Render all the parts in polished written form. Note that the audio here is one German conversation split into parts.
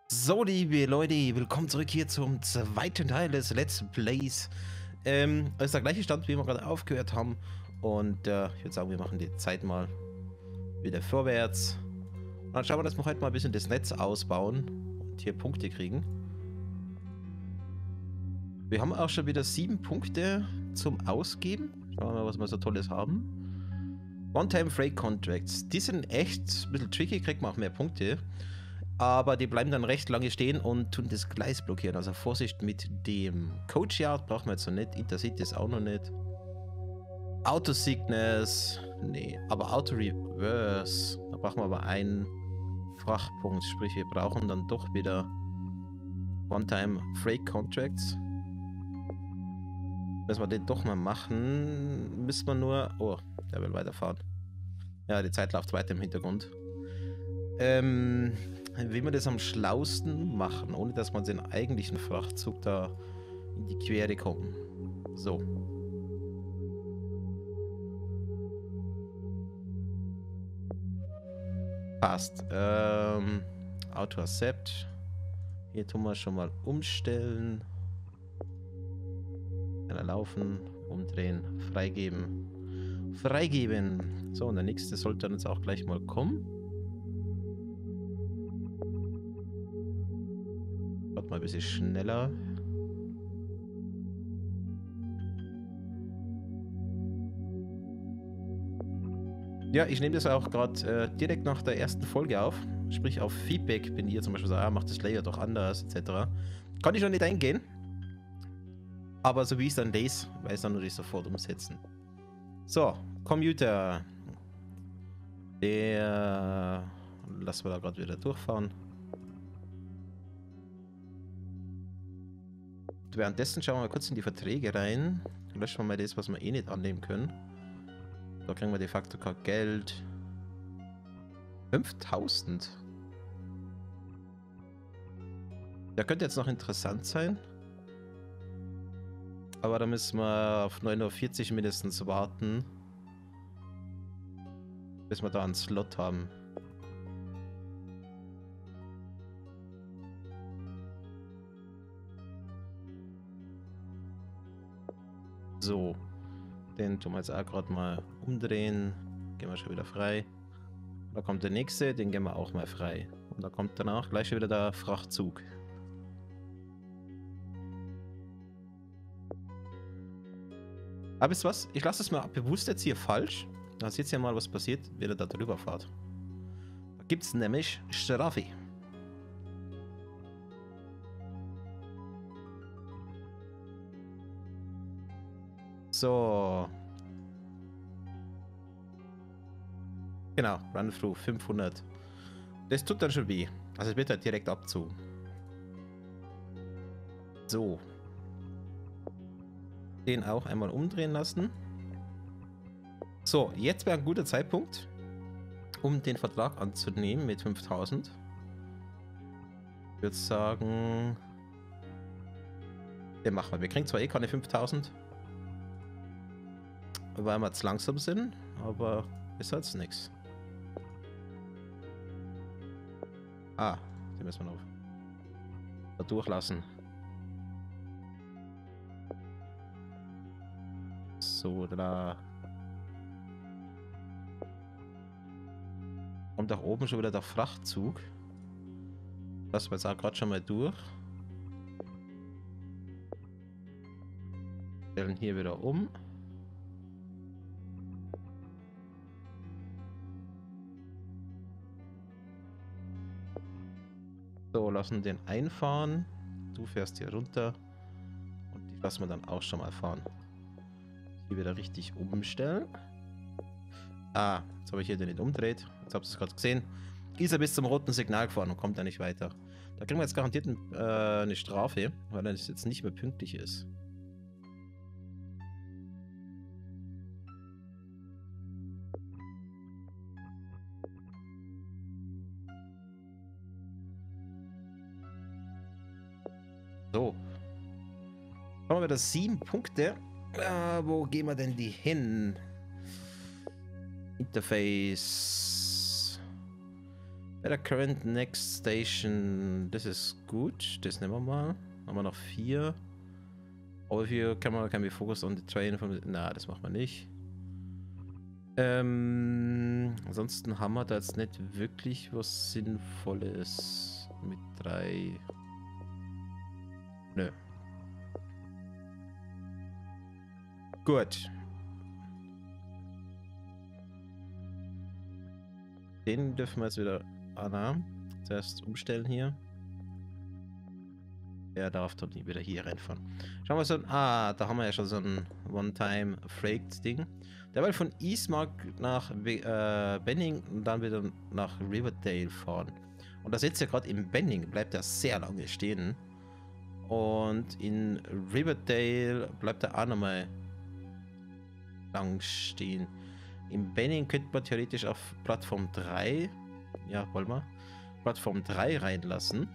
So, liebe Leute, willkommen zurück hier zum zweiten Teil des Let's Plays. Es ist der gleiche Stand, wie wir gerade aufgehört haben. Und ich würde sagen, wir machen die Zeit mal wieder vorwärts. Und dann schauen wir, dass wir heute mal ein bisschen das Netz ausbauen und hier Punkte kriegen. Wir haben auch schon wieder 7 Punkte zum Ausgeben. Schauen wir mal, was wir so Tolles haben. One-Time Freight Contracts. Die sind echt ein bisschen tricky, kriegt man auch mehr Punkte. Aber die bleiben dann recht lange stehen und tun das Gleis blockieren. Also Vorsicht mit dem Coach Yard brauchen wir jetzt noch nicht. Intercity ist auch noch nicht. Auto Sickness. Nee, aber Auto Reverse. Da brauchen wir aber einen Frachtpunkt. Sprich, wir brauchen dann doch wieder One-Time Freight Contracts. Müssen wir den doch mal machen. Müssen wir nur... Oh, der will weiterfahren. Ja, die Zeit läuft weiter im Hintergrund. Wie wir das am schlausten machen, ohne dass man den eigentlichen Frachtzug da in die Quere kommt. So. Passt. Auto Accept. Hier tun wir schon mal umstellen. Laufen, umdrehen, freigeben. Freigeben. So, und der nächste sollte dann jetzt auch gleich mal kommen. Mal ein bisschen schneller. Ja, ich nehme das auch gerade direkt nach der ersten Folge auf. Sprich auf Feedback, wenn ihr zum Beispiel sagt, macht das Layer doch anders, etc. Kann ich noch nicht eingehen. Aber so wie ich es dann lese, weiß ich dann natürlich sofort umsetzen. So, Commuter. Der lassen wir da gerade wieder durchfahren. Währenddessen schauen wir mal kurz in die Verträge rein. Löschen wir mal das, was wir eh nicht annehmen können. Da kriegen wir de facto kein Geld. 5000. Der könnte jetzt noch interessant sein. Aber da müssen wir auf 9:40 Uhr mindestens warten. Bis wir da einen Slot haben. So, den tun wir jetzt auch gerade mal umdrehen. Gehen wir schon wieder frei. Da kommt der nächste, den gehen wir auch mal frei. Und da kommt danach gleich wieder der Frachtzug. Aber wisst ihr was? Ich lasse es mal bewusst jetzt hier falsch. Da seht ihr mal, was passiert, wenn ihr da drüber fahrt. Da gibt es nämlich Strafe. So. Genau, Run-Through 500. Das tut dann schon weh. Also es wird halt direkt Abzug. So. Den auch einmal umdrehen lassen. So, jetzt wäre ein guter Zeitpunkt, um den Vertrag anzunehmen mit 5000. Ich würde sagen, den machen wir. Wir kriegen zwar eh keine 5000. Weil wir zu langsam sind, aber ist halt nichts. Ah, den müssen wir noch da durchlassen. So, da kommt auch oben schon wieder der Frachtzug. Lassen wir jetzt auch gerade schon mal durch. Stellen hier wieder um. So, lassen den einfahren. Du fährst hier runter. Und die lassen wir dann auch schon mal fahren. Hier wieder richtig umstellen. Ah, jetzt habe ich hier den nicht umdreht. Jetzt habt ihr es gerade gesehen. Ist er bis zum roten Signal gefahren und kommt da nicht weiter. Da kriegen wir jetzt garantiert eine Strafe, weil er jetzt nicht mehr pünktlich ist. So. Haben wir wieder 7 Punkte. Wo gehen wir denn die hin? Interface. At a current next station. Das ist gut. Das nehmen wir mal. Haben wir noch 4. Overview camera can be focused on the train from the... Na, das machen wir nicht. Ansonsten haben wir da jetzt nicht wirklich was Sinnvolles mit 3. Nö. Gut. Den dürfen wir jetzt wieder zuerst umstellen hier. Der darf doch nie wieder hier reinfahren. Schauen wir so. Da haben wir ja schon so ein One-Time-Freight-Ding. Der will von Eastmark nach Benning und dann wieder nach Riverdale fahren. Und da sitzt er gerade im Benning, bleibt er sehr lange stehen. Und in Riverdale bleibt er auch nochmal lang stehen. Im Benning könnte man theoretisch auf Plattform 3, ja, wollen wir, Plattform 3 reinlassen.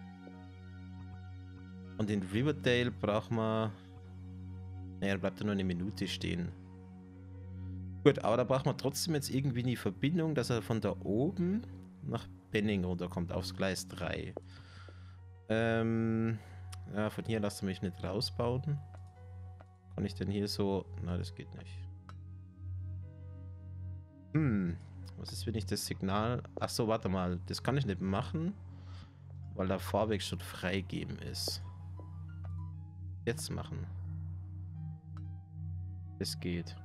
Und in Riverdale braucht man, naja, da bleibt er nur eine Minute stehen. Gut, aber da braucht man trotzdem jetzt irgendwie eine Verbindung, dass er von da oben nach Benning runterkommt, aufs Gleis 3. Ja, von hier lasst ihr mich nicht rausbauen. Kann ich denn hier so... Na, das geht nicht. Was ist, wenn ich das Signal... Achso, warte mal. Das kann ich nicht machen, weil der Fahrweg schon freigegeben ist. Jetzt machen. Es geht.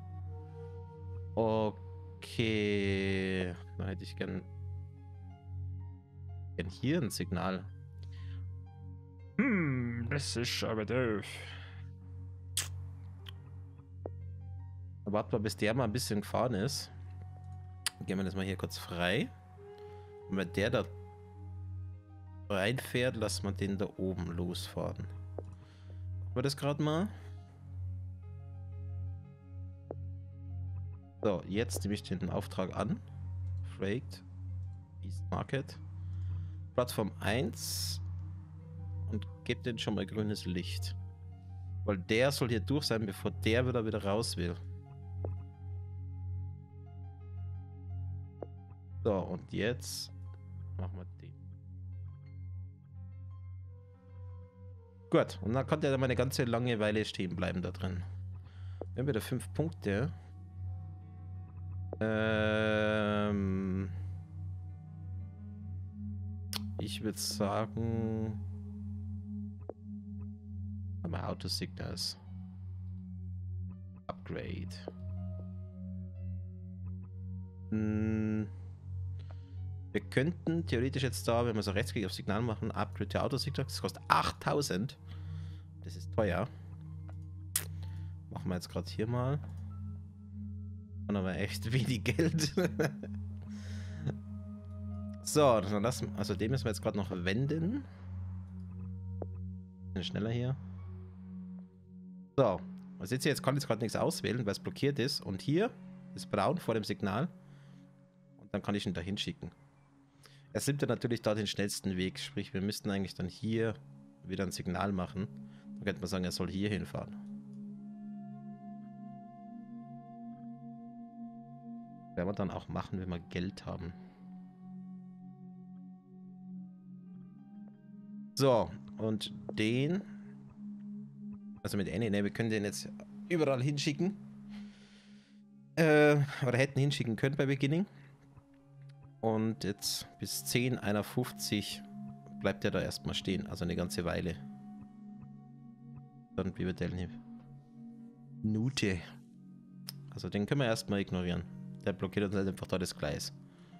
Okay. Dann hätte ich gern hier ein Signal. Das ist aber doof. Warten wir, bis der mal ein bisschen gefahren ist. Gehen wir das mal hier kurz frei. Und wenn der da reinfährt, lassen wir den da oben losfahren. Machen wir das gerade mal. So, jetzt nehme ich den Auftrag an. Freight. East Market. Plattform 1. Und gebe den schon mal grünes Licht. Weil der soll hier durch sein, bevor der wieder raus will. So, und jetzt machen wir den. Gut, und dann kann der dann mal eine ganze lange Weile stehen bleiben da drin. Wir haben wieder 5 Punkte. Ich würde sagen... mal Autosignals. Upgrade. Wir könnten theoretisch jetzt da, wenn wir so rechtsklick auf Signal machen, Upgrade der Autosignals. Das kostet 8000. Das ist teuer. Machen wir jetzt gerade hier mal. Und aber echt wenig Geld. So, dann lassen, also den müssen wir jetzt gerade noch wenden. Bisschen schneller hier. So, was jetzt hier? Jetzt kann ich gerade nichts auswählen, weil es blockiert ist. Und hier ist braun vor dem Signal. Und dann kann ich ihn da hinschicken. Er nimmt dann natürlich da den schnellsten Weg. Sprich, wir müssten eigentlich dann hier wieder ein Signal machen. Dann könnte man sagen, er soll hier hinfahren. Werden wir dann auch machen, wenn wir Geld haben. So, und den... Also mit Annie, ne, wir können den jetzt überall hinschicken. Oder hätten hinschicken können bei Beginning. Und jetzt bis 10:51 bleibt der da erstmal stehen. Also eine ganze Weile. Dann wie wird der denn Minute. Also den können wir erstmal ignorieren. Der blockiert uns halt einfach da das Gleis.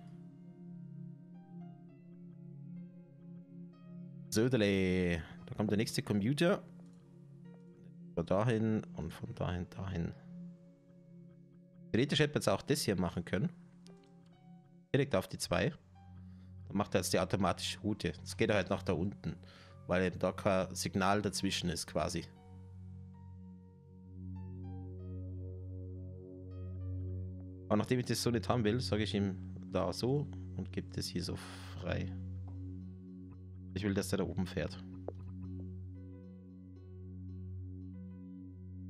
So, da kommt der nächste Computer. Von dahin und von dahin dahin. Theoretisch hätte man jetzt auch das hier machen können. Direkt auf die 2. Dann macht er jetzt die automatische Route. Das geht halt nach da unten, weil eben da kein Signal dazwischen ist quasi. Aber nachdem ich das so nicht haben will, sage ich ihm da so und gebe das hier so frei. Ich will, dass der da oben fährt.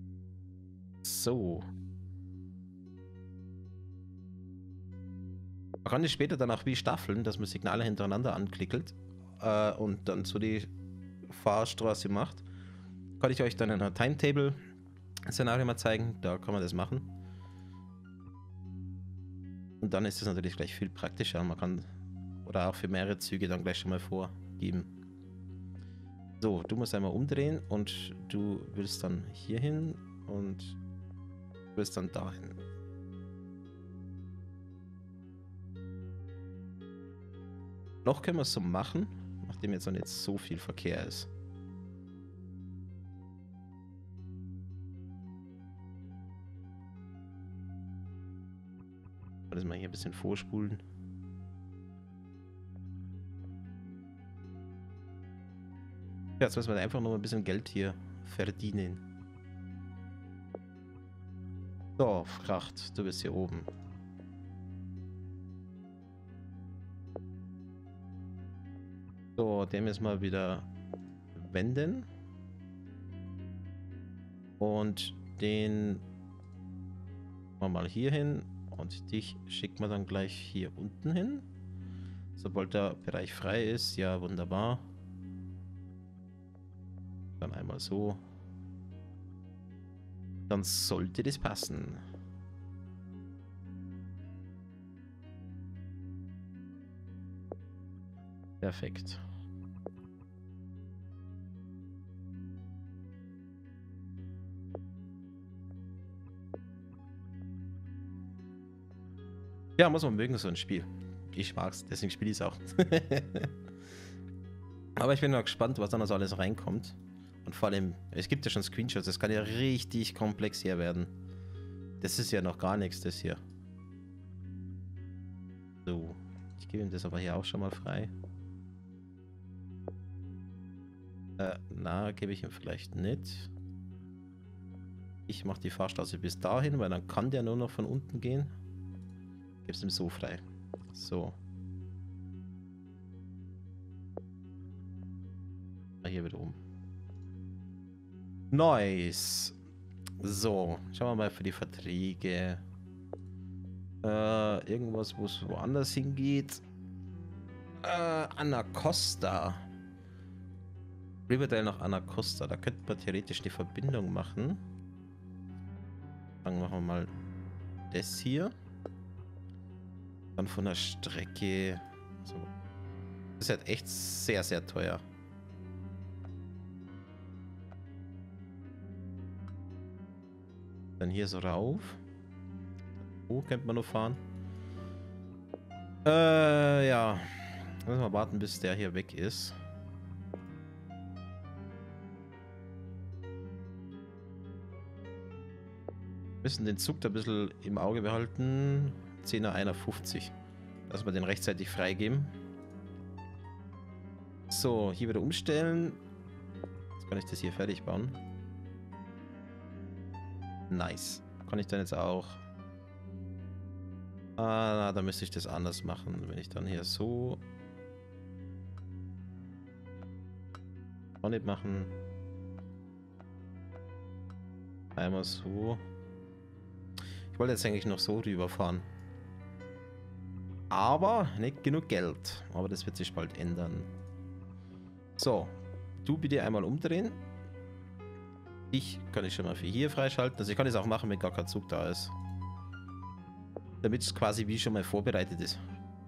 So. Man kann das später dann auch wie staffeln, dass man Signale hintereinander anklickelt und dann so die Fahrstraße macht. Kann ich euch dann in einer Timetable-Szenario mal zeigen, da kann man das machen. Und dann ist es natürlich gleich viel praktischer. Man kann oder auch für mehrere Züge dann gleich schon mal vorgeben. So, du musst einmal umdrehen und du willst dann hier hin und du willst dann dahin. Noch können wir es so machen, nachdem jetzt noch nicht so viel Verkehr ist. Das mal hier ein bisschen vorspulen. Ja, jetzt müssen wir einfach nur ein bisschen Geld hier verdienen. So, Fracht, du bist hier oben. So, den müssen wir wieder wenden. Und den machen wir mal hier hin. Und dich schicken wir dann gleich hier unten hin. Sobald der Bereich frei ist. Ja, wunderbar. Dann einmal so. Dann sollte das passen. Perfekt. Ja, muss man mögen, so ein Spiel. Ich mag's, deswegen spiele ich es auch. Aber ich bin mal gespannt, was dann also alles reinkommt. Und vor allem, es gibt ja schon Screenshots, das kann ja richtig komplex hier werden. Das ist ja noch gar nichts, das hier. So, ich gebe ihm das aber hier auch schon mal frei. Na, gebe ich ihm vielleicht nicht. Ich mache die Fahrstraße bis dahin, weil dann kann der nur noch von unten gehen. Gib es ihm so frei. So. Hier wieder um. Nice. So, schauen wir mal für die Verträge. Irgendwas, wo es woanders hingeht. Anacosta. Riverdale nach Anacosta. Da könnte man theoretisch die Verbindung machen. Dann machen wir mal das hier. Dann von der Strecke. So. Das ist halt echt sehr, sehr teuer. Dann hier so rauf. Wo könnte man noch fahren? Ja. Müssen wir warten, bis der hier weg ist. Müssen den Zug da ein bisschen im Auge behalten. 10er51. Lass mal den rechtzeitig freigeben. So, hier wieder umstellen. Jetzt kann ich das hier fertig bauen. Nice. Kann ich dann jetzt auch... Ah, da müsste ich das anders machen. Wenn ich dann hier so... Auch nicht machen. Einmal so. Ich wollte jetzt eigentlich noch so rüberfahren. Aber nicht genug Geld. Aber das wird sich bald ändern. So. Du bitte einmal umdrehen. Ich kann ich schon mal für hier freischalten. Also ich kann es auch machen, wenn gar kein Zug da ist. Damit es quasi wie schon mal vorbereitet ist.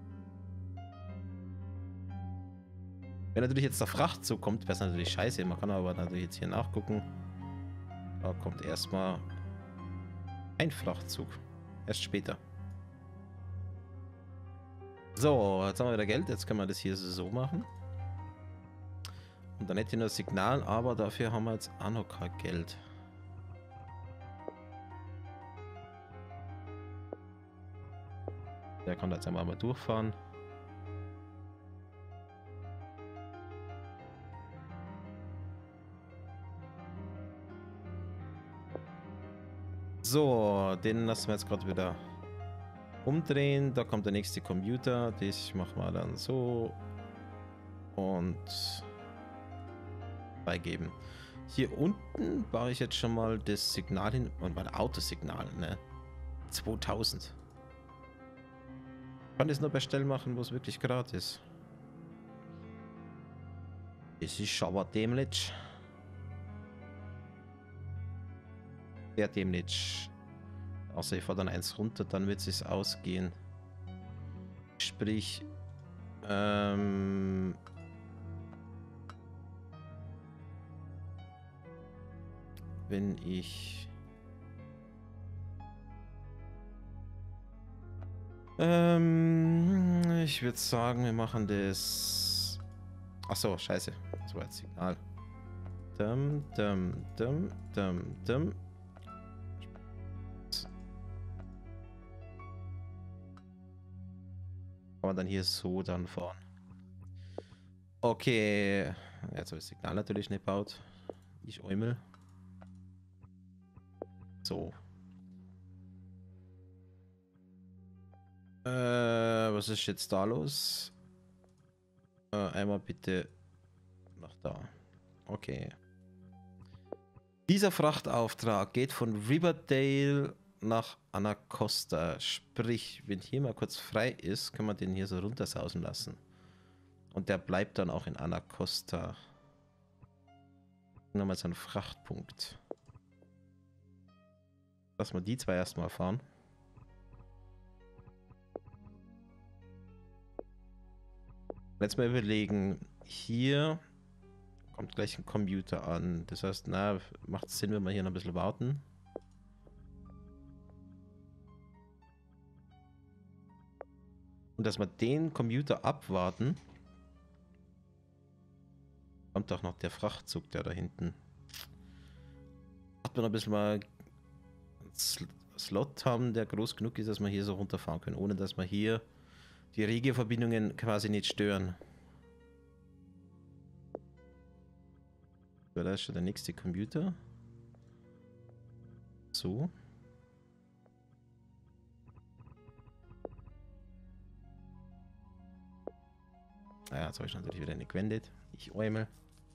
Wenn natürlich jetzt der Frachtzug kommt, wäre es natürlich scheiße. Man kann aber natürlich jetzt hier nachgucken. Da kommt erstmal ein Frachtzug. Erst später. So, jetzt haben wir wieder Geld. Jetzt können wir das hier so machen. Und dann hätte ich nur das Signal, aber dafür haben wir jetzt auch noch kein Geld. Der kann da jetzt einmal durchfahren. So, den lassen wir jetzt gerade wieder umdrehen. Da kommt der nächste Computer. Das machen wir dann so. Und beigeben. Hier unten baue ich jetzt schon mal das Signal hin. Und mein Autosignal, ne? 2000. kann das nur bei Stellen machen, wo es wirklich gratis ist. Es ist aber dämlich. Sehr dämlich. Außer ich fahre dann eins runter, dann wird es ausgehen. Sprich, wenn ich ich würde sagen, wir machen das. Achso, scheiße. Das war jetzt Signal. Dum, dum, dum, dum, dum. Kann man dann hier so dann fahren. Okay. Jetzt habe ich das Signal natürlich nicht gebaut. Ich Eumel. So. Was ist jetzt da los? Einmal bitte nach da. Okay. Dieser Frachtauftrag geht von Riverdale nach Anacosta. Sprich, wenn hier mal kurz frei ist, kann man den hier so runtersausen lassen. Und der bleibt dann auch in Anacosta. Nochmal so ein Frachtpunkt. Lass mal die zwei erstmal fahren. Jetzt mal überlegen, hier kommt gleich ein Computer an. Das heißt, na, macht es Sinn, wenn wir hier noch ein bisschen warten. Und dass wir den Computer abwarten, kommt auch noch der Frachtzug, der da hinten. Hat man ein bisschen mal einen Slot haben, der groß genug ist, dass wir hier so runterfahren können, ohne dass wir hier die Regioverbindungen quasi nicht stören. Da ist schon der nächste Computer. So. Ja, jetzt habe ich natürlich wieder nicht gewendet. Ich Eumel.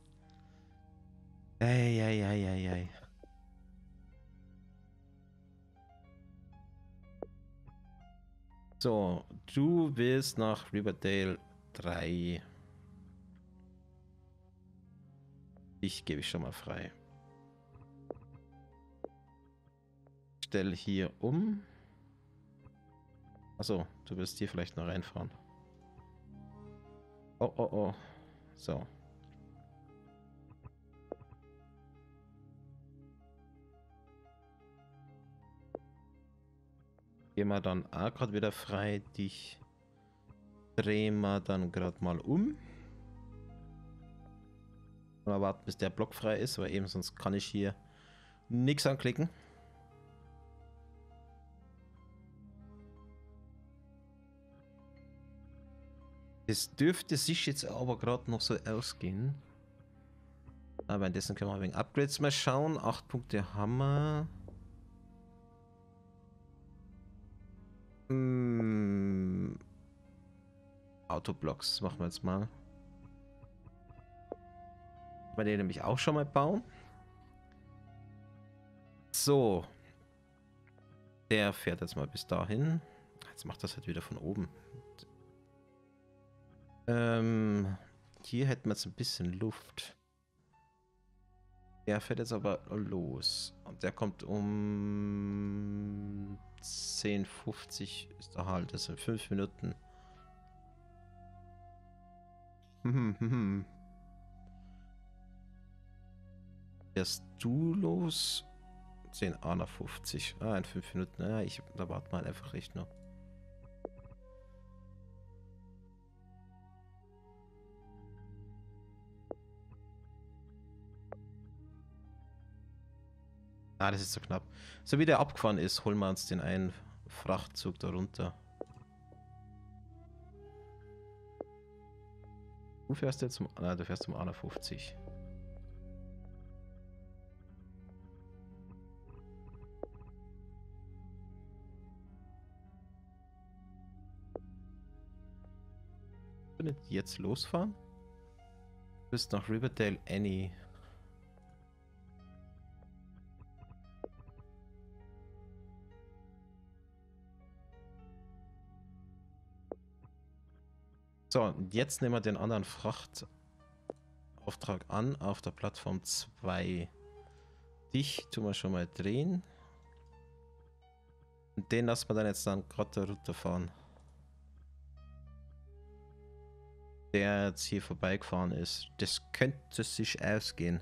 Eieieiei. So, du willst nach Riverdale 3. Ich gebe ich schon mal frei. Stell hier um. Achso, du wirst hier vielleicht noch reinfahren. Oh, oh, oh. So. Gehen wir dann auch gerade wieder frei. Dich drehen wir dann gerade mal um. Mal warten, bis der Block frei ist, weil eben sonst kann ich hier nichts anklicken. Es dürfte sich jetzt aber gerade noch so ausgehen. Aber währenddessen können wir ein wenig Upgrades mal schauen. 8 Punkte haben wir. Autoblocks machen wir jetzt mal. Bei denen nämlich auch schon mal bauen. So. Der fährt jetzt mal bis dahin. Jetzt macht das halt wieder von oben. Hier hätten wir jetzt ein bisschen Luft. Der fährt jetzt aber los. Und der kommt um 10:50 ist er halt. Das sind 5 Minuten. Erst du los? 10:50. In 5 Minuten. Ja, da warten wir halt einfach echt noch. Das ist so knapp. So wie der abgefahren ist, holen wir uns den einen Frachtzug darunter. Du fährst jetzt zum... du fährst zum 51. Jetzt losfahren? Du bist nach Riverdale Annie. So, und jetzt nehmen wir den anderen Frachtauftrag an auf der Plattform 2. Dich tun wir schon mal drehen. Und den lassen wir dann jetzt dann gerade runterfahren. Der jetzt hier vorbeigefahren ist. Das könnte sich ausgehen.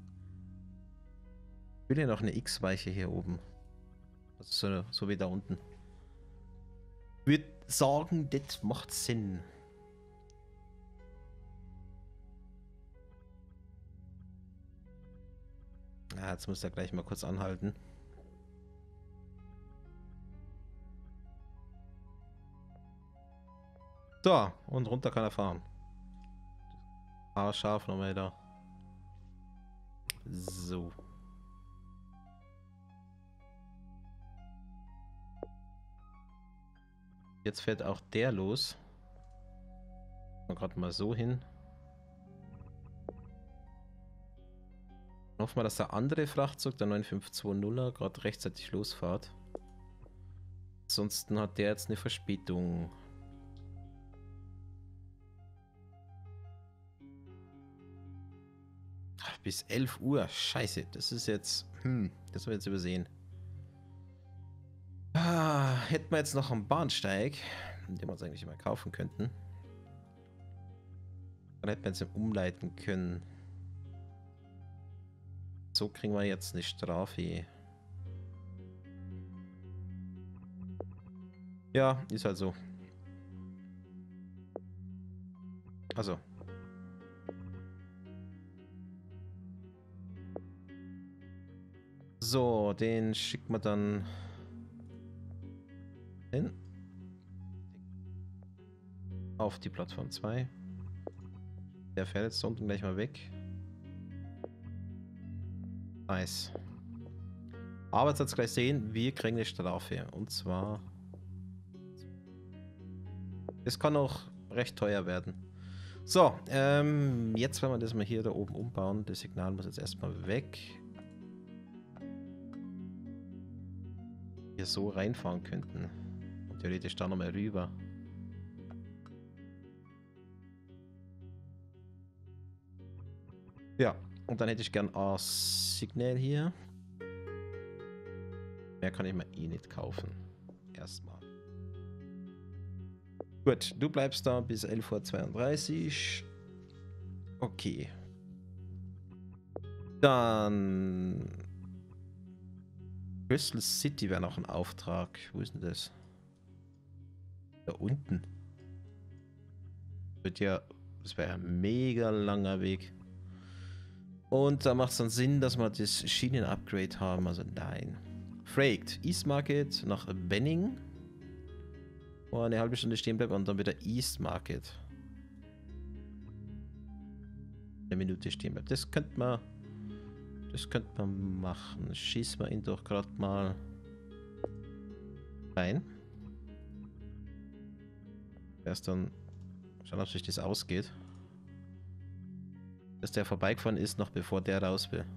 Ich will ja noch eine X-Weiche hier oben. Also so wie da unten. Ich würde sagen, das macht Sinn. Ja, jetzt muss er gleich mal kurz anhalten. So, und runter kann er fahren. Scharf nochmal da. So. Jetzt fährt auch der los. Mal gerade mal so hin. Hoffen wir, dass der andere Frachtzug, der 9520er, gerade rechtzeitig losfährt. Ansonsten hat der jetzt eine Verspätung. Bis 11 Uhr. Scheiße, das ist jetzt... das haben wir jetzt übersehen. Hätten wir jetzt noch einen Bahnsteig, den wir uns eigentlich mal kaufen könnten. Dann hätten wir jetzt umleiten können. So kriegen wir jetzt eine Strafe. Ja, ist halt so. Also. So, den schickt man dann hin. Auf die Plattform 2. Der fährt jetzt da unten gleich mal weg. Nice. Aber jetzt hat es gleich sehen, wir kriegen eine Strafe. Und zwar... Es kann auch recht teuer werden. So, jetzt werden wir das mal hier da oben umbauen. Das Signal muss jetzt erstmal weg. Hier so reinfahren könnten. Und theoretisch da nochmal rüber. Ja, und dann hätte ich gern ein Signal hier. Mehr kann ich mir eh nicht kaufen. Erstmal. Gut, du bleibst da bis 11:32 Uhr. Okay. Dann... Crystal City wäre noch ein Auftrag. Wo ist denn das? Da unten. Wird ja... Das wäre ein mega langer Weg. Und da macht es dann Sinn, dass wir das Schienen-Upgrade haben. Also nein. Freight. East Market nach Benning. Wo eine halbe Stunde stehen bleibt und dann wieder East Market. Eine Minute stehen bleibt. Das könnte man... Das könnte man machen. Schießen wir ihn doch gerade mal rein. Erst dann schauen, ob sich das ausgeht. Dass der vorbeigefahren ist, noch bevor der raus will.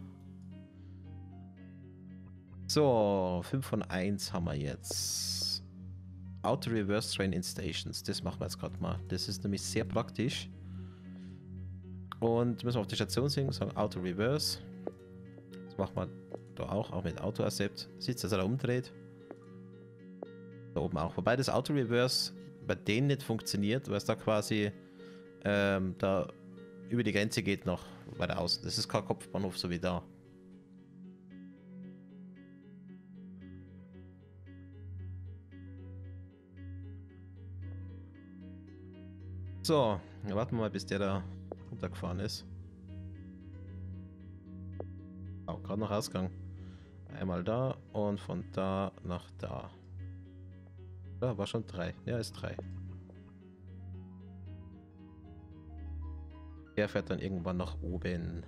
So, 5 von 1 haben wir jetzt. Auto Reverse Train in Stations. Das machen wir jetzt gerade mal. Das ist nämlich sehr praktisch. Und müssen wir auf die Station sehen, sagen Auto Reverse. Das machen wir da auch mit Auto Accept. Sieht, dass er da umdreht. Da oben auch. Wobei das Auto Reverse bei denen nicht funktioniert, weil es da quasi da über die Grenze geht noch weiter außen. Das ist kein Kopfbahnhof so wie da. So, dann warten wir mal, bis der da runtergefahren ist. Oh, gerade noch Ausgang. Einmal da und von da nach da. Da war schon 3. Ja, ist 3. Der fährt dann irgendwann nach oben.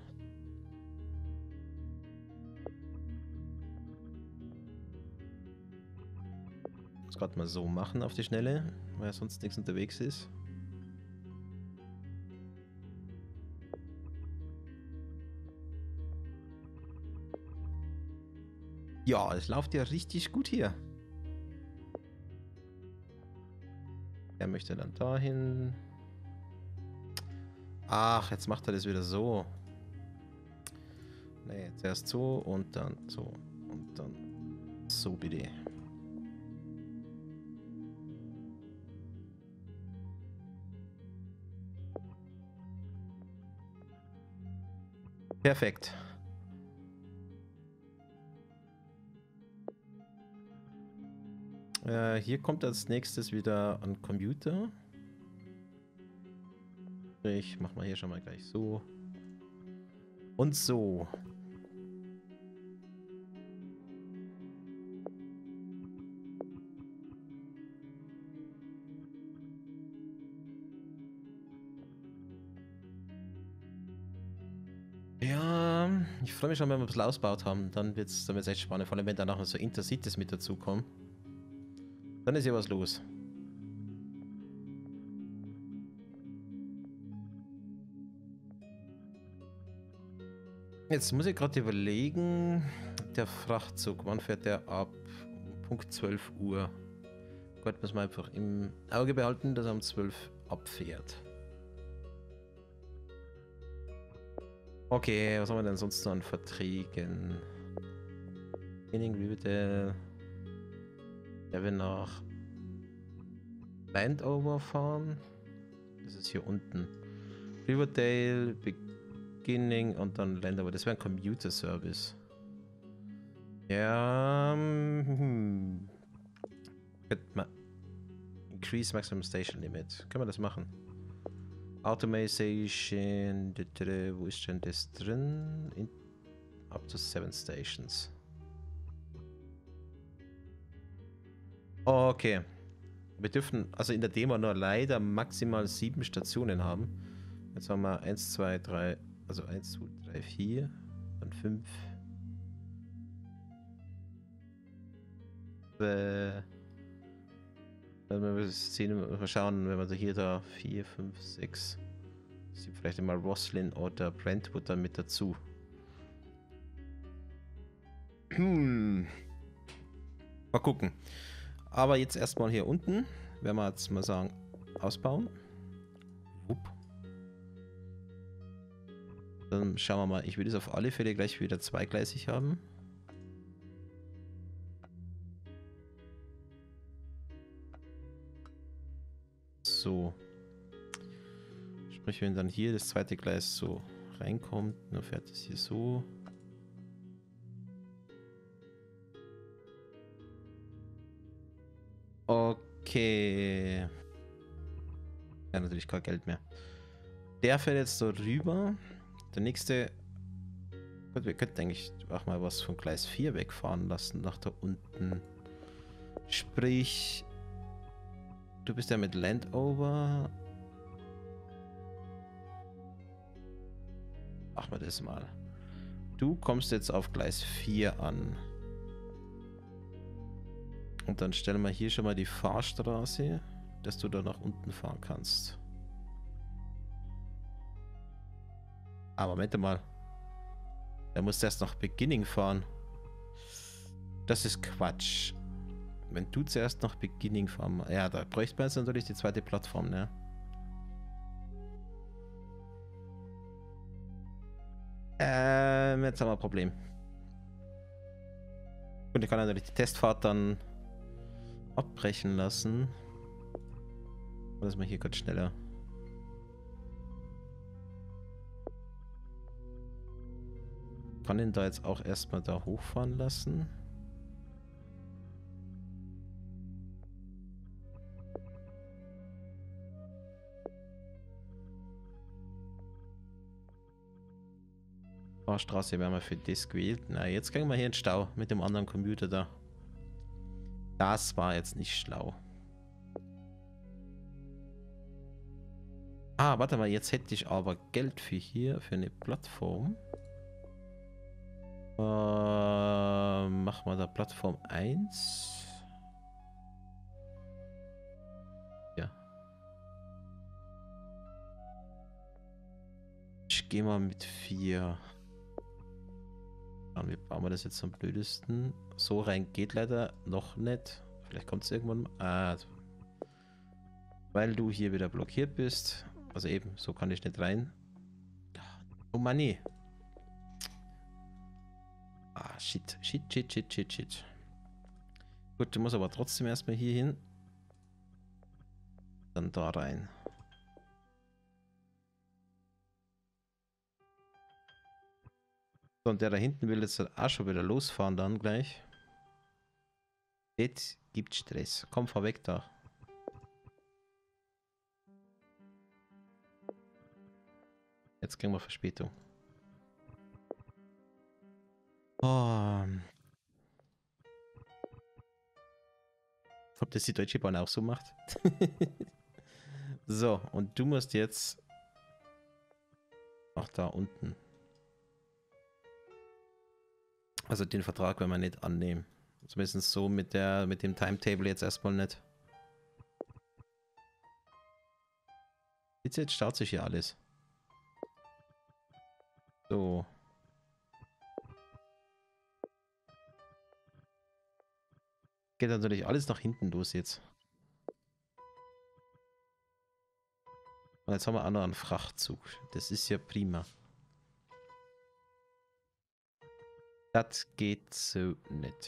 Das gerade mal so machen auf die Schnelle, weil sonst nichts unterwegs ist. Ja, es läuft ja richtig gut hier. Er möchte dann dahin. Ach, jetzt macht er das wieder so. Nee, zuerst so und dann so. Und dann so bitte. Perfekt. Hier kommt als nächstes wieder ein Computer. Ich mach mal hier schon mal gleich so. Und so. Ja, ich freue mich schon, wenn wir ein bisschen ausgebaut haben. Dann wird's echt spannend. Vor allem, wenn da noch so Intercities mit dazukommen. Dann ist ja was los. Jetzt muss ich gerade überlegen, der Frachtzug, wann fährt der ab? Punkt 12 Uhr. Gott, muss man einfach im Auge behalten, dass er um 12 abfährt. Okay, was haben wir denn sonst noch an Verträgen? Training, Riverdale. Der will nach Landover fahren. Das ist hier unten. Riverdale, Beginning und dann Landover. Das wäre ein Commuter Service. Ja. Increase Maximum Station Limit. Können wir das machen? Automation. Wo ist denn das drin? Up to 7 Stations. Okay. Wir dürfen also in der Demo nur leider maximal 7 Stationen haben. Jetzt haben wir 1, 2, 3, also 1, 2, 3, 4, dann 5. Mal schauen, wenn wir so hier da 4, 5, 6. Sieht vielleicht immer Roslyn oder Brentwood dann mit dazu. Mal gucken. Aber jetzt erstmal hier unten, werden wir jetzt mal sagen, ausbauen. Wupp. Dann schauen wir mal, ich will es auf alle Fälle gleich wieder zweigleisig haben. So. Sprich, wenn dann hier das zweite Gleis so reinkommt, dann fährt es hier so. Okay. Ja, natürlich kein Geld mehr. Der fährt jetzt so rüber. Der nächste. Gut, wir könnten eigentlich auch mal was von Gleis 4 wegfahren lassen, nach da unten. Sprich, du bist ja mit Landover. Machen wir das mal. Du kommst jetzt auf Gleis 4 an. Und dann stellen wir hier schon mal die Fahrstraße, dass du da nach unten fahren kannst. Aber Moment mal. Da musst du erst nach Beginning fahren. Das ist Quatsch. Wenn du zuerst nach Beginning fahren... Ja, da bräuchte man jetzt natürlich die zweite Plattform, ne? Jetzt haben wir ein Problem. Und ich kann natürlich die Testfahrt dann abbrechen lassen. Oder ist man hier gerade schneller? Kann ihn da jetzt auch erstmal da hochfahren lassen. Fahrstraße werden wir für das gewählt. Na, jetzt kriegen wir hier einen Stau mit dem anderen Computer da. Das war jetzt nicht schlau. Ah, warte mal, jetzt hätte ich aber Geld für hier, für eine Plattform. Machen wir da Plattform 1. Ja. Ich gehe mal mit 4. Wie bauen wir das jetzt am blödesten? So rein geht leider noch nicht. Vielleicht kommt es irgendwann mal. Weil du hier wieder blockiert bist. Also eben, so kann ich nicht rein. Oh Mann, nee. Ah, shit. Shit. Gut, du musst aber trotzdem erstmal hier hin. Dann da rein. So, und der da hinten will jetzt auch schon wieder losfahren dann gleich. Jetzt gibt Stress. Komm, fahr weg da. Jetzt kriegen wir Verspätung. Oh. Ob das die Deutsche Bahn auch so macht? So, und du musst jetzt... Ach, da unten. Also den Vertrag werden wir nicht annehmen. Zumindest so mit dem Timetable jetzt erstmal nicht. Jetzt staut sich hier alles. So. Geht natürlich alles nach hinten los jetzt. Und jetzt haben wir auch noch einen Frachtzug. Das ist ja prima. Das geht so nicht.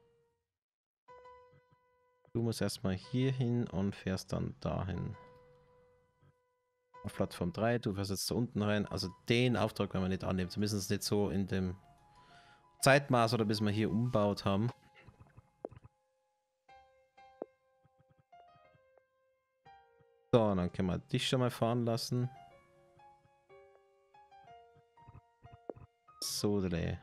Du musst erstmal hier hin und fährst dann dahin. Auf Plattform 3, du fährst jetzt da unten rein. Also den Auftrag werden wir nicht annehmen. Zumindest nicht so in dem Zeitmaß oder bis wir hier umbaut haben. So, dann können wir dich schon mal fahren lassen. So, Delay.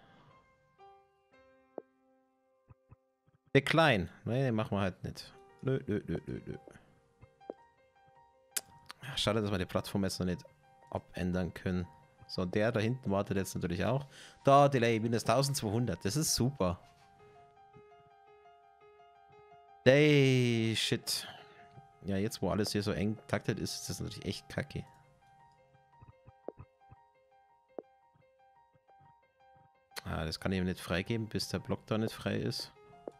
Decline. Nee, den machen wir halt nicht. Nö. Ja, schade, dass wir die Plattform jetzt noch nicht abändern können. So, der da hinten wartet jetzt natürlich auch. Da, Delay, minus 1200. Das ist super. Day, shit. Ja, jetzt wo alles hier so eng taktet ist, ist das natürlich echt kacke. Ah, das kann ich eben nicht freigeben, bis der Block da nicht frei ist.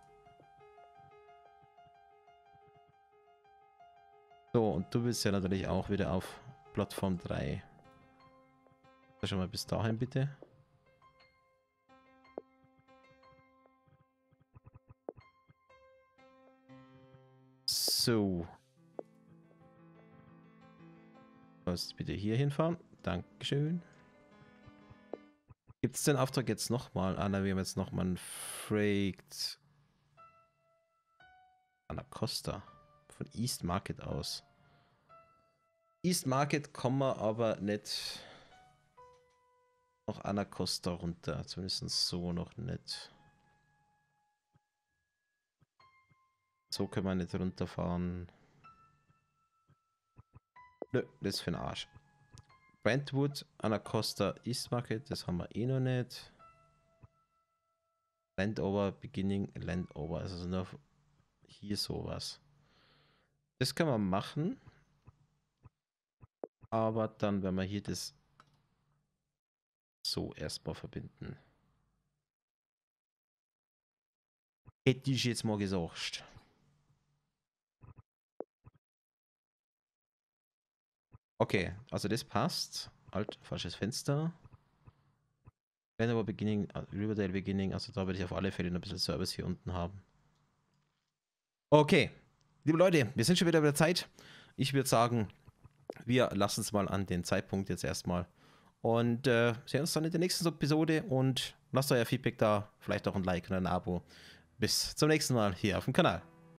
So, und du bist ja natürlich auch wieder auf Plattform 3. Schon mal bis dahin bitte. So. Du musst bitte hier hinfahren. Dankeschön. Gibt es den Auftrag jetzt nochmal? Ah, na, wir haben jetzt nochmal einen Freight Anna Costa von East Market aus. East Market kommen wir aber nicht noch Anna Costa runter. Zumindest so noch nicht. So können wir nicht runterfahren. Nö, das ist für den Arsch. Brentwood, Anna Costa, East Market, das haben wir eh noch nicht. Landover, Beginning, Landover, also nur hier sowas. Das können wir machen. Aber dann werden wir hier das so erstmal verbinden. Hätte ich jetzt mal gesagt. Okay, also das passt. Alt, falsches Fenster. Landover Beginning, Riverdale Beginning, also da werde ich auf alle Fälle noch ein bisschen Service hier unten haben. Okay, liebe Leute, wir sind schon wieder bei der Zeit. Ich würde sagen, wir lassen es mal an den Zeitpunkt jetzt erstmal. Und sehen uns dann in der nächsten Episode und lasst euer Feedback da, vielleicht auch ein Like und ein Abo. Bis zum nächsten Mal hier auf dem Kanal.